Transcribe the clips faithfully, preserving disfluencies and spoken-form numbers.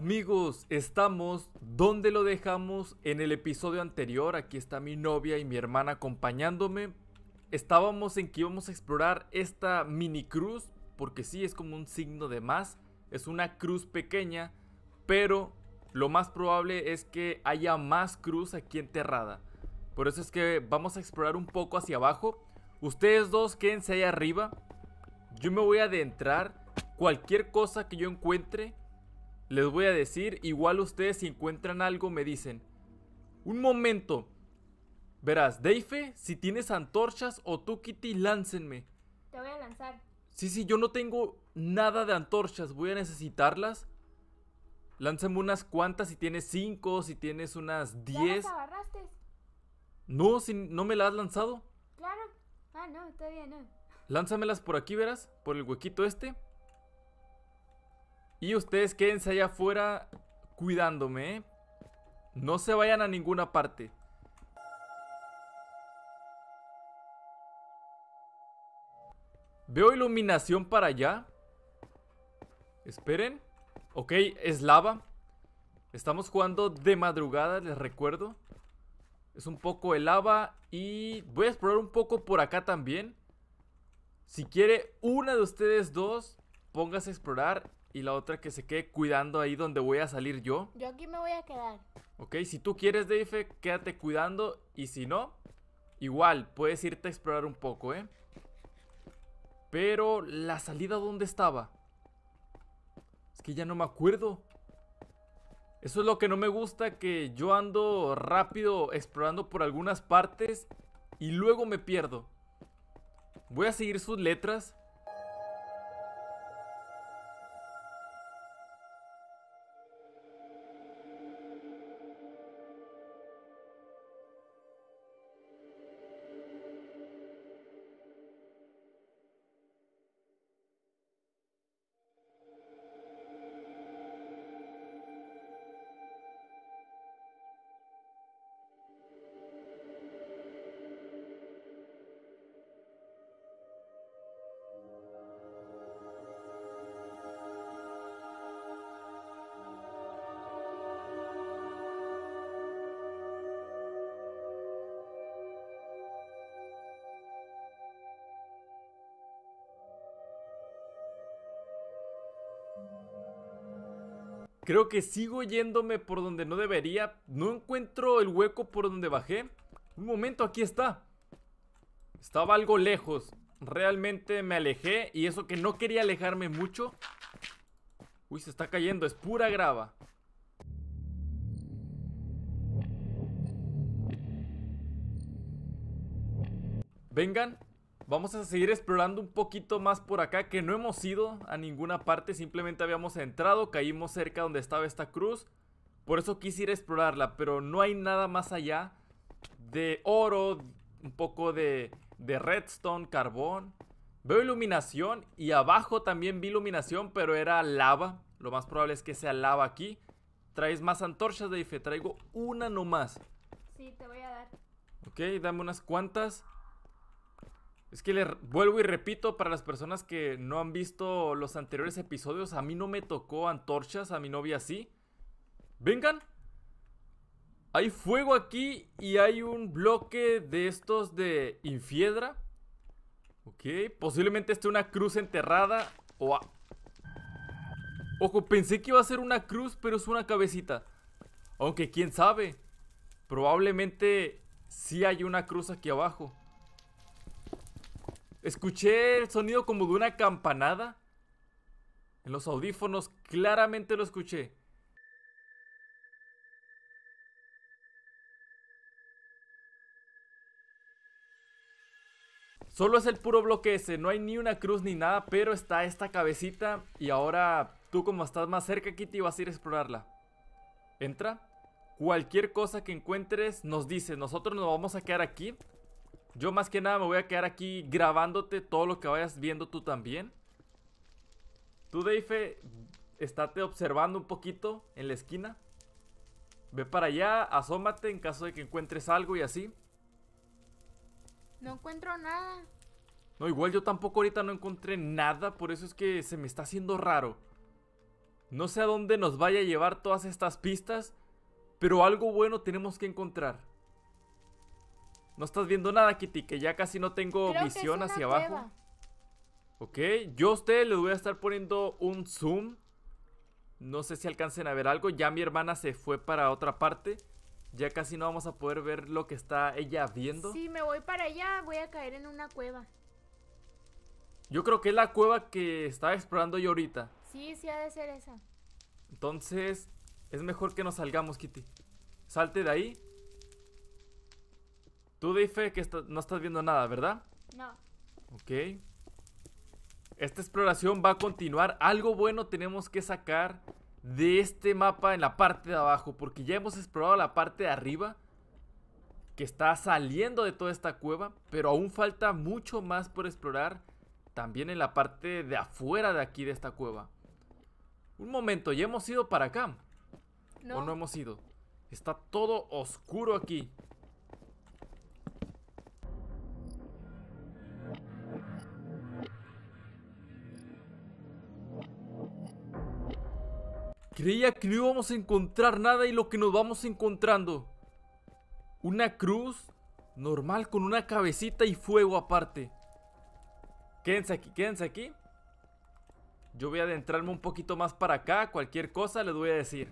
Amigos, estamos donde lo dejamos en el episodio anterior. Aquí está mi novia y mi hermana acompañándome. Estábamos en que íbamos a explorar esta mini cruz, porque sí, es como un signo de más. Es una cruz pequeña, pero lo más probable es que haya más cruz aquí enterrada. Por eso es que vamos a explorar un poco hacia abajo. Ustedes dos quédense ahí arriba. Yo me voy a adentrar. Cualquier cosa que yo encuentre les voy a decir. Igual ustedes, si encuentran algo, me dicen. Un momento. Verás, Deife, si tienes antorchas, o tú, Kitty, láncenme. Te voy a lanzar. Sí, sí, yo no tengo nada de antorchas. Voy a necesitarlas. Lánzame unas cuantas si tienes cinco, si tienes unas diez. ¿Ya las agarraste? No, si no me las has lanzado. Claro. Ah, no, todavía no. Lánzamelas por aquí, verás, por el huequito este. Y ustedes quédense allá afuera cuidándome, ¿eh? No se vayan a ninguna parte. Veo iluminación para allá. Esperen. Ok, es lava. Estamos jugando de madrugada, les recuerdo. Es un poco de lava. Y voy a explorar un poco por acá también. Si quiere una de ustedes dos, póngase a explorar. Y la otra que se quede cuidando ahí donde voy a salir yo. Yo aquí me voy a quedar. Ok, si tú quieres, Deife, quédate cuidando. Y si no, igual, puedes irte a explorar un poco, ¿eh? Pero, ¿la salida dónde estaba? Es que ya no me acuerdo. Eso es lo que no me gusta, que yo ando rápido explorando por algunas partes y luego me pierdo. Voy a seguir sus letras. Creo que sigo yéndome por donde no debería. No encuentro el hueco por donde bajé. Un momento, aquí está. Estaba algo lejos. Realmente me alejé. Y eso que no quería alejarme mucho. Uy, se está cayendo. Es pura grava. Vengan. Vamos a seguir explorando un poquito más por acá, que no hemos ido a ninguna parte. Simplemente habíamos entrado, caímos cerca donde estaba esta cruz. Por eso quise ir a explorarla, pero no hay nada más allá de oro, un poco de, de redstone, carbón. Veo iluminación y abajo también vi iluminación, pero era lava. Lo más probable es que sea lava aquí. ¿Traes más antorchas, Deife? Traigo una nomás. Sí, te voy a dar. Ok, dame unas cuantas. Es que le vuelvo y repito, para las personas que no han visto los anteriores episodios, a mí no me tocó antorchas, a mi novia sí. Vengan. Hay fuego aquí y hay un bloque de estos de infiedra. Ok, posiblemente esté una cruz enterrada. O a... Ojo, pensé que iba a ser una cruz, pero es una cabecita. Aunque quién sabe. Probablemente sí hay una cruz aquí abajo. Escuché el sonido como de una campanada. En los audífonos claramente lo escuché. Solo es el puro bloque ese, no hay ni una cruz ni nada, pero está esta cabecita. Y ahora tú, como estás más cerca, Kitty, vas a ir a explorarla. Entra. Cualquier cosa que encuentres nos dice. Nosotros nos vamos a quedar aquí. Yo más que nada me voy a quedar aquí grabándote todo lo que vayas viendo tú también. Tú, Deife, estate observando un poquito en la esquina. Ve para allá, asómate en caso de que encuentres algo y así. No encuentro nada. No, igual yo tampoco ahorita no encontré nada, por eso es que se me está haciendo raro. No sé a dónde nos vaya a llevar todas estas pistas, pero algo bueno tenemos que encontrar. No estás viendo nada, Kitty, que ya casi no tengo Creo que es visión una hacia cueva. abajo. Ok, yo a ustedes les voy a estar poniendo un zoom. No sé si alcancen a ver algo. Ya mi hermana se fue para otra parte. Ya casi no vamos a poder ver lo que está ella viendo. Si me voy para allá, voy a caer en una cueva. Yo creo que es la cueva que estaba explorando yo ahorita. Sí, sí ha de ser esa. Entonces, es mejor que nos salgamos, Kitty. Salte de ahí. Tú, Dave, que está- no estás viendo nada, ¿verdad? No. Ok. Esta exploración va a continuar. Algo bueno tenemos que sacar de este mapa en la parte de abajo, porque ya hemos explorado la parte de arriba, que está saliendo de toda esta cueva, pero aún falta mucho más por explorar también en la parte de afuera de aquí de esta cueva. Un momento, ¿ya hemos ido para acá? No. ¿O no hemos ido? Está todo oscuro aquí. Creía que no íbamos a encontrar nada y lo que nos vamos encontrando. Una cruz normal con una cabecita y fuego aparte. Quédense aquí, quédense aquí. Yo voy a adentrarme un poquito más para acá. Cualquier cosa les voy a decir.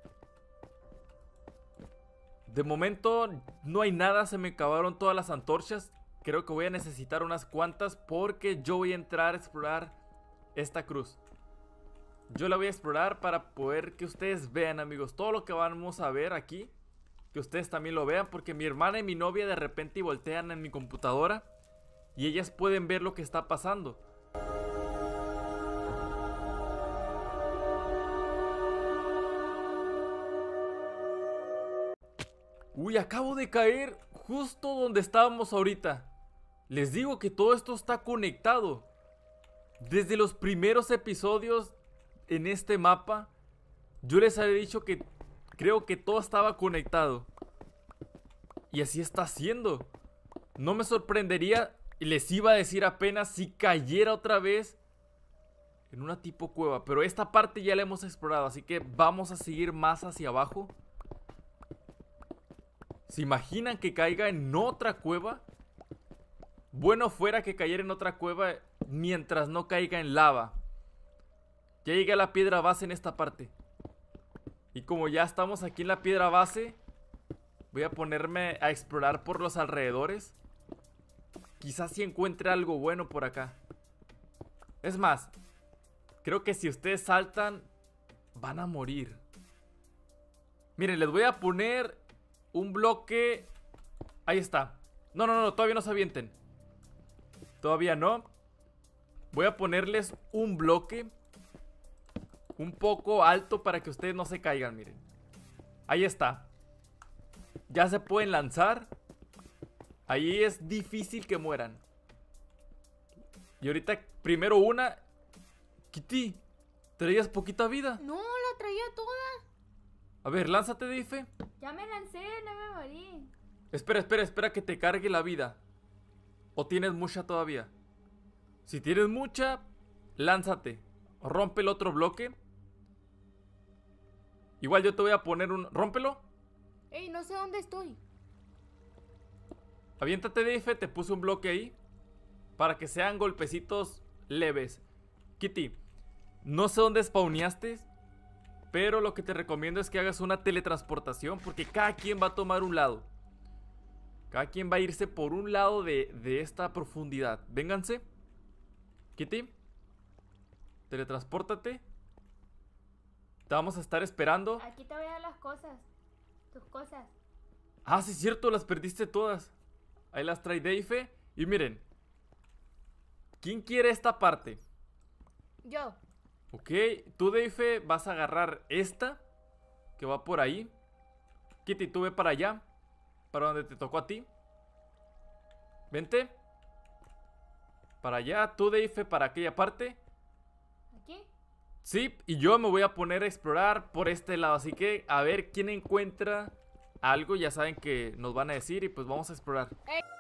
De momento no hay nada, se me acabaron todas las antorchas. Creo que voy a necesitar unas cuantas porque yo voy a entrar a explorar esta cruz. Yo la voy a explorar para poder que ustedes vean, amigos, todo lo que vamos a ver aquí. Que ustedes también lo vean, porque mi hermana y mi novia de repente voltean en mi computadora y ellas pueden ver lo que está pasando. Uy, acabo de caer justo donde estábamos ahorita. Les digo que todo esto está conectado. Desde los primeros episodios en este mapa, yo les había dicho que creo que todo estaba conectado. Y así está siendo. No me sorprendería, y les iba a decir apenas, si cayera otra vez en una tipo cueva. Pero esta parte ya la hemos explorado, así que vamos a seguir más hacia abajo. ¿Se imaginan que caiga en otra cueva? Bueno fuera que cayera en otra cueva mientras no caiga en lava. Ya llegué a la piedra base en esta parte. Y como ya estamos aquí en la piedra base, voy a ponerme a explorar por los alrededores. Quizás si encuentre algo bueno por acá. Es más, creo que si ustedes saltan, van a morir. Miren, les voy a poner un bloque. Ahí está. No, no, no, todavía no se avienten. Todavía no. Voy a ponerles un bloque un poco alto para que ustedes no se caigan, miren. Ahí está. Ya se pueden lanzar. Ahí es difícil que mueran. Y ahorita primero una. Kitty, ¿traías poquita vida? No, la traía toda. A ver, lánzate, Dave. Ya me lancé, no me morí. Espera, espera, espera que te cargue la vida. ¿O tienes mucha todavía? Si tienes mucha, lánzate. Rompe el otro bloque. Igual yo te voy a poner un... ¡Rómpelo! Ey, no sé dónde estoy. Aviéntate, Dave, te puse un bloque ahí. Para que sean golpecitos leves. Kitty, no sé dónde spawneaste, pero lo que te recomiendo es que hagas una teletransportación, porque cada quien va a tomar un lado. Cada quien va a irse por un lado de, de esta profundidad. Vénganse. Kitty, teletranspórtate. Te vamos a estar esperando. Aquí te voy a dar las cosas. Tus cosas. Ah, sí es cierto, las perdiste todas. Ahí las trae Dave. Y miren, ¿quién quiere esta parte? Yo. Ok, tú, Dave, vas a agarrar esta que va por ahí. Kitty, tú ve para allá, para donde te tocó a ti. Vente. Para allá, tú, Dave, para aquella parte. ¿Aquí? Sí, y yo me voy a poner a explorar por este lado. Así que a ver quién encuentra algo. Ya saben que nos van a decir y pues vamos a explorar. Ey.